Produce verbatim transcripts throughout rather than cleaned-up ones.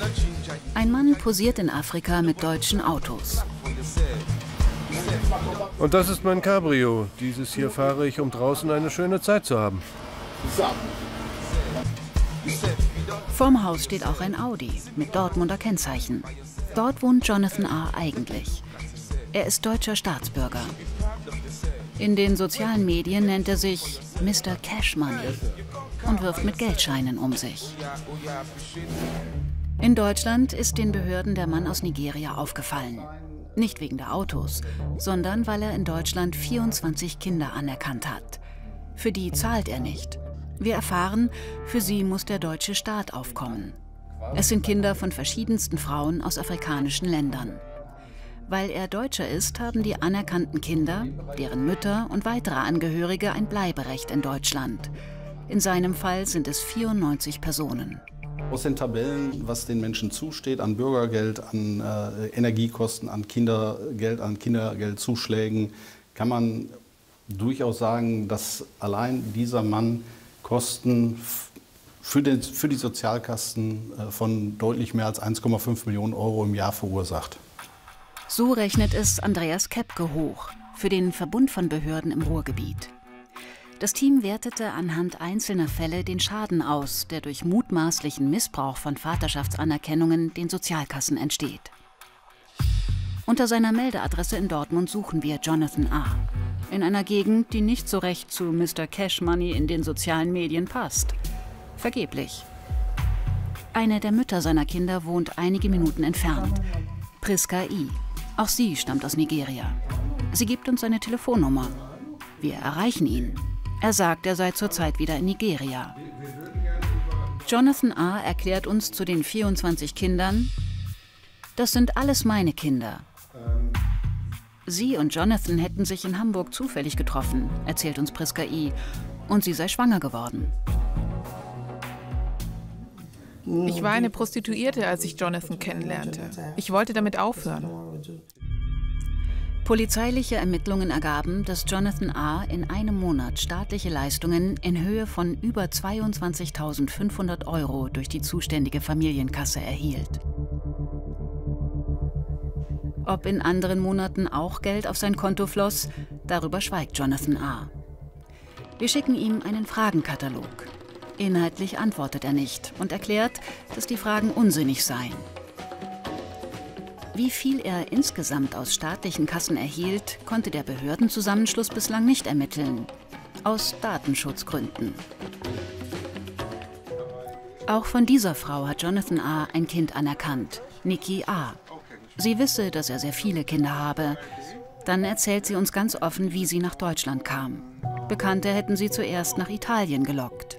Ein Mann posiert in Afrika mit deutschen Autos. Und das ist mein Cabrio. Dieses hier fahre ich, um draußen eine schöne Zeit zu haben. Vorm Haus steht auch ein Audi mit Dortmunder Kennzeichen. Dort wohnt Jonathan A. eigentlich. Er ist deutscher Staatsbürger. In den sozialen Medien nennt er sich Mister Cash Money und wirft mit Geldscheinen um sich. In Deutschland ist den Behörden der Mann aus Nigeria aufgefallen. Nicht wegen der Autos, sondern weil er in Deutschland vierundzwanzig Kinder anerkannt hat. Für die zahlt er nicht. Wir erfahren, für sie muss der deutsche Staat aufkommen. Es sind Kinder von verschiedensten Frauen aus afrikanischen Ländern. Weil er Deutscher ist, haben die anerkannten Kinder, deren Mütter und weitere Angehörige ein Bleiberecht in Deutschland. In seinem Fall sind es vierundneunzig Personen. Aus den Tabellen, was den Menschen zusteht, an Bürgergeld, an äh, Energiekosten, an Kindergeld, an Kindergeldzuschlägen, kann man durchaus sagen, dass allein dieser Mann Kosten für, den, für die Sozialkassen äh, von deutlich mehr als eins Komma fünf Millionen Euro im Jahr verursacht. So rechnet es Andreas Kepke hoch für den Verbund von Behörden im Ruhrgebiet. Das Team wertete anhand einzelner Fälle den Schaden aus, der durch mutmaßlichen Missbrauch von Vaterschaftsanerkennungen den Sozialkassen entsteht. Unter seiner Meldeadresse in Dortmund suchen wir Jonathan A. in einer Gegend, die nicht so recht zu Mister Cash Money in den sozialen Medien passt. Vergeblich. Eine der Mütter seiner Kinder wohnt einige Minuten entfernt, Priska I. Auch sie stammt aus Nigeria. Sie gibt uns seine Telefonnummer. Wir erreichen ihn. Er sagt, er sei zurzeit wieder in Nigeria. Jonathan A. erklärt uns zu den vierundzwanzig Kindern: Das sind alles meine Kinder. Sie und Jonathan hätten sich in Hamburg zufällig getroffen, erzählt uns Priska I. Und sie sei schwanger geworden. Ich war eine Prostituierte, als ich Jonathan kennenlernte. Ich wollte damit aufhören. Polizeiliche Ermittlungen ergaben, dass Jonathan A. in einem Monat staatliche Leistungen in Höhe von über zweiundzwanzigtausendfünfhundert Euro durch die zuständige Familienkasse erhielt. Ob in anderen Monaten auch Geld auf sein Konto floss, darüber schweigt Jonathan A. Wir schicken ihm einen Fragenkatalog. Inhaltlich antwortet er nicht und erklärt, dass die Fragen unsinnig seien. Wie viel er insgesamt aus staatlichen Kassen erhielt, konnte der Behördenzusammenschluss bislang nicht ermitteln. Aus Datenschutzgründen. Auch von dieser Frau hat Jonathan A. ein Kind anerkannt, Niki A. Sie wisse, dass er sehr viele Kinder habe. Dann erzählt sie uns ganz offen, wie sie nach Deutschland kam. Bekannte hätten sie zuerst nach Italien gelockt.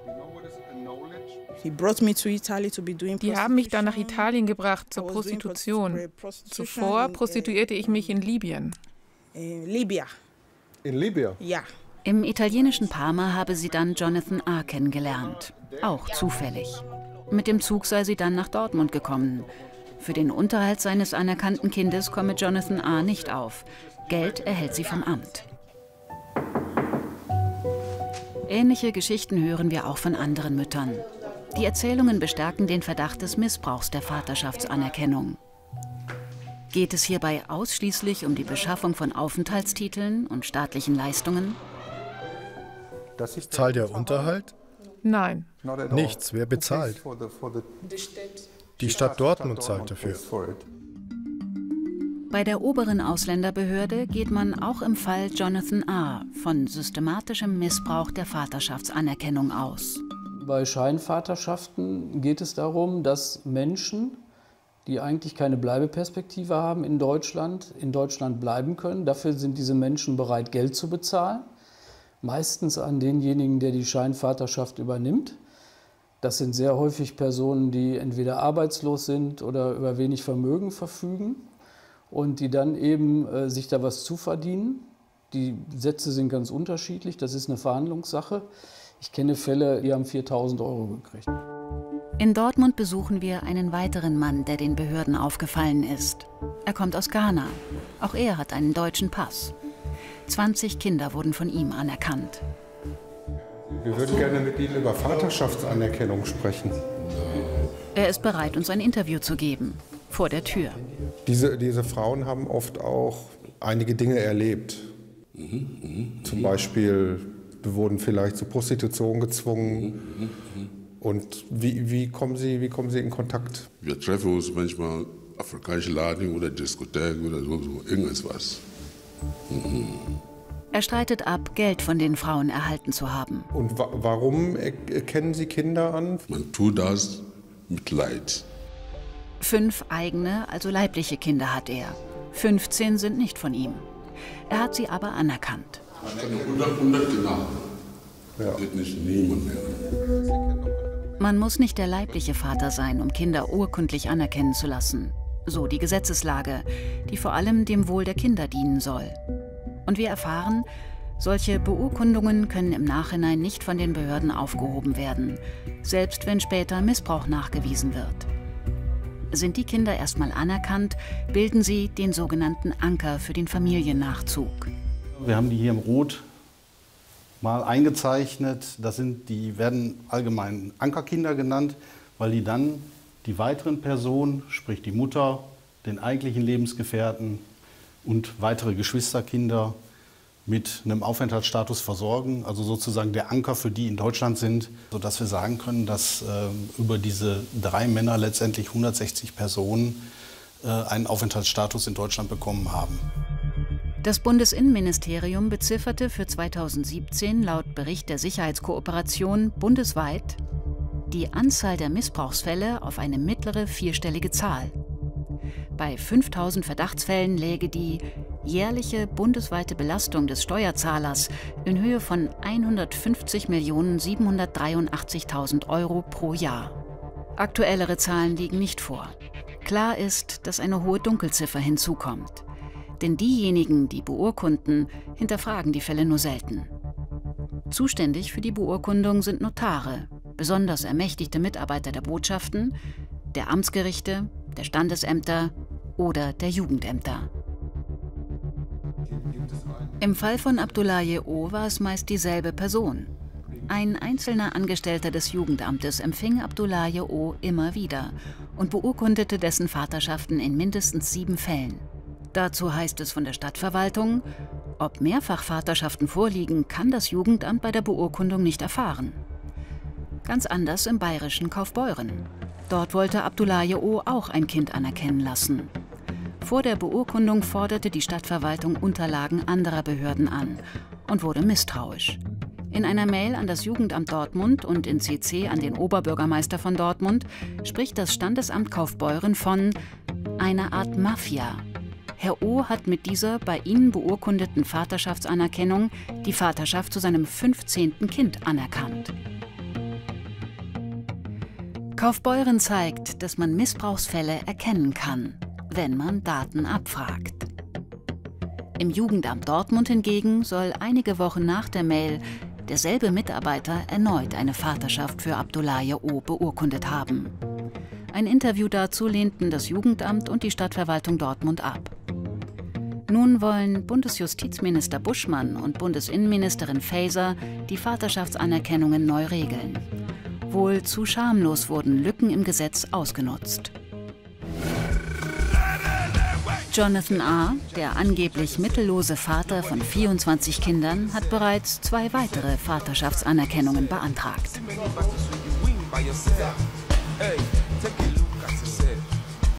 Die haben mich dann nach Italien gebracht zur Prostitution. Zuvor prostituierte ich mich in Libyen. In Libyen? In Libyen? Ja. Im italienischen Parma habe sie dann Jonathan A. kennengelernt. Auch zufällig. Mit dem Zug sei sie dann nach Dortmund gekommen. Für den Unterhalt seines anerkannten Kindes komme Jonathan A. nicht auf. Geld erhält sie vom Amt. Ähnliche Geschichten hören wir auch von anderen Müttern. Die Erzählungen bestärken den Verdacht des Missbrauchs der Vaterschaftsanerkennung. Geht es hierbei ausschließlich um die Beschaffung von Aufenthaltstiteln und staatlichen Leistungen? Zahlt der Unterhalt? Nein. Nichts. Wer bezahlt? Die Stadt Dortmund zahlt dafür. Bei der oberen Ausländerbehörde geht man auch im Fall Jonathan A. von systematischem Missbrauch der Vaterschaftsanerkennung aus. Bei Scheinvaterschaften geht es darum, dass Menschen, die eigentlich keine Bleibeperspektive haben in Deutschland, in Deutschland bleiben können. Dafür sind diese Menschen bereit, Geld zu bezahlen. Meistens an denjenigen, der die Scheinvaterschaft übernimmt. Das sind sehr häufig Personen, die entweder arbeitslos sind oder über wenig Vermögen verfügen und die dann eben äh, sich da was zuverdienen. Die Sätze sind ganz unterschiedlich, das ist eine Verhandlungssache. Ich kenne Fälle, die haben viertausend Euro gekriegt. In Dortmund besuchen wir einen weiteren Mann, der den Behörden aufgefallen ist. Er kommt aus Ghana. Auch er hat einen deutschen Pass. zwanzig Kinder wurden von ihm anerkannt. Wir würden gerne mit Ihnen über Vaterschaftsanerkennung sprechen. Er ist bereit, uns ein Interview zu geben. Vor der Tür. Diese, diese Frauen haben oft auch einige Dinge erlebt. Mhm, mh, Zum mh. Beispiel wurden vielleicht zur Prostitution gezwungen. Mhm, mh. Und wie, wie, kommen Sie, wie kommen Sie in Kontakt? Wir treffen uns manchmal afrikanische Laden oder Diskothek oder so, so irgendwas. Mhm. Er streitet ab, Geld von den Frauen erhalten zu haben. Und wa warum erkennen Sie Kinder an? Man tut das mit Leid. Fünf eigene, also leibliche Kinder hat er. fünfzehn sind nicht von ihm. Er hat sie aber anerkannt. hundert, hundert genau. Ja. Geht nicht niemand mehr. Man muss nicht der leibliche Vater sein, um Kinder urkundlich anerkennen zu lassen. So die Gesetzeslage, die vor allem dem Wohl der Kinder dienen soll. Und wir erfahren, solche Beurkundungen können im Nachhinein nicht von den Behörden aufgehoben werden, selbst wenn später Missbrauch nachgewiesen wird. Sind die Kinder erstmal anerkannt, bilden sie den sogenannten Anker für den Familiennachzug. Wir haben die hier im Rot mal eingezeichnet. Das sind, die werden allgemein Ankerkinder genannt, weil die dann die weiteren Personen, sprich die Mutter, den eigentlichen Lebensgefährten und weitere Geschwisterkinder mit einem Aufenthaltsstatus versorgen, also sozusagen der Anker für die in Deutschland sind, sodass wir sagen können, dass äh, über diese drei Männer letztendlich hundertsechzig Personen äh, einen Aufenthaltsstatus in Deutschland bekommen haben. Das Bundesinnenministerium bezifferte für zweitausendsiebzehn laut Bericht der Sicherheitskooperation bundesweit die Anzahl der Missbrauchsfälle auf eine mittlere vierstellige Zahl. Bei fünftausend Verdachtsfällen läge die jährliche bundesweite Belastung des Steuerzahlers in Höhe von hundertfünfzig Millionen siebenhundertdreiundachtzigtausend Euro pro Jahr. Aktuellere Zahlen liegen nicht vor. Klar ist, dass eine hohe Dunkelziffer hinzukommt. Denn diejenigen, die beurkunden, hinterfragen die Fälle nur selten. Zuständig für die Beurkundung sind Notare, besonders ermächtigte Mitarbeiter der Botschaften, der Amtsgerichte, der Standesämter oder der Jugendämter. Im Fall von Abdoulaye O. war es meist dieselbe Person. Ein einzelner Angestellter des Jugendamtes empfing Abdoulaye O. immer wieder und beurkundete dessen Vaterschaften in mindestens sieben Fällen. Dazu heißt es von der Stadtverwaltung, ob Mehrfachvaterschaften vorliegen, kann das Jugendamt bei der Beurkundung nicht erfahren. Ganz anders im bayerischen Kaufbeuren. Dort wollte Abdoulaye O. auch ein Kind anerkennen lassen. Vor der Beurkundung forderte die Stadtverwaltung Unterlagen anderer Behörden an und wurde misstrauisch. In einer Mail an das Jugendamt Dortmund und in C C an den Oberbürgermeister von Dortmund spricht das Standesamt Kaufbeuren von einer Art Mafia. Herr O. hat mit dieser bei ihnen beurkundeten Vaterschaftsanerkennung die Vaterschaft zu seinem fünfzehnten Kind anerkannt. Kaufbeuren zeigt, dass man Missbrauchsfälle erkennen kann, wenn man Daten abfragt. Im Jugendamt Dortmund hingegen soll einige Wochen nach der Mail derselbe Mitarbeiter erneut eine Vaterschaft für Abdoulaye O. beurkundet haben. Ein Interview dazu lehnten das Jugendamt und die Stadtverwaltung Dortmund ab. Nun wollen Bundesjustizminister Buschmann und Bundesinnenministerin Faeser die Vaterschaftsanerkennungen neu regeln. Wohl zu schamlos wurden Lücken im Gesetz ausgenutzt. Jonathan A., der angeblich mittellose Vater von vierundzwanzig Kindern, hat bereits zwei weitere Vaterschaftsanerkennungen beantragt.